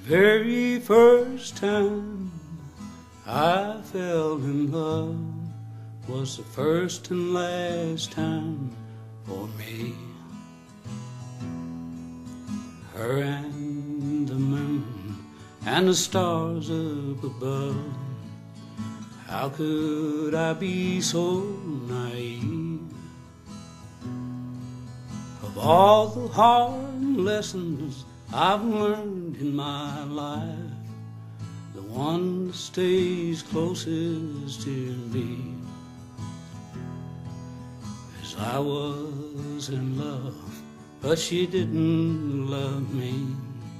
very first time I fell in love was the first and last time for me. Her and the moon and the stars up above. How could I be so naive? Of all the hard lessons I've learned in my life, the one that stays closest to me is I was in love, but she didn't love me.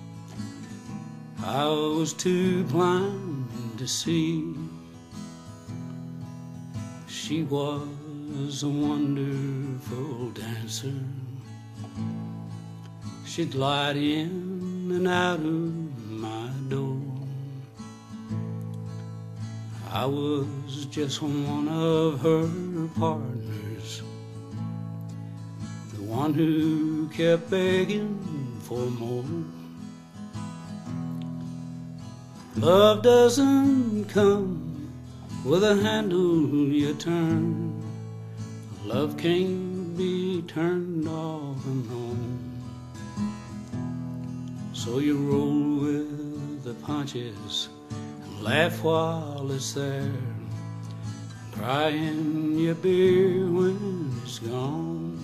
I was too blind to see. She was a wonderful dancer. She'd glide in and out of my door. I was just one of her partners, the one who kept begging for more. Love doesn't come with a handle you turn. Love can't be turned off and on. So you roll with the punches and laugh while it's there, cry in your beer when it's gone.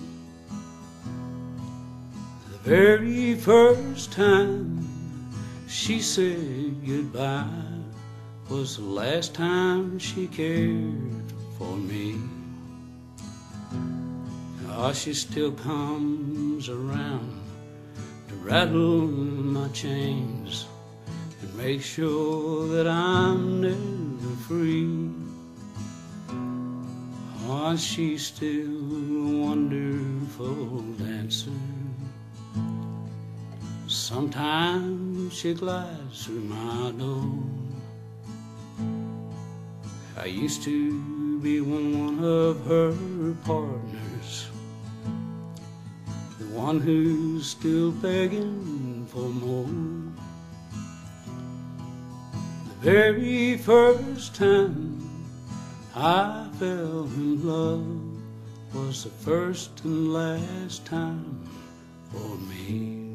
The very first time she said goodbye was the last time she cared for me. Ah, she still comes around to rattle my chains and make sure that I'm never free. Oh, she's still a wonderful dancer. Sometimes she glides through my door. I used to be one of her partners, the one who's still begging for more. The very first time I fell in love was the first and last time for me.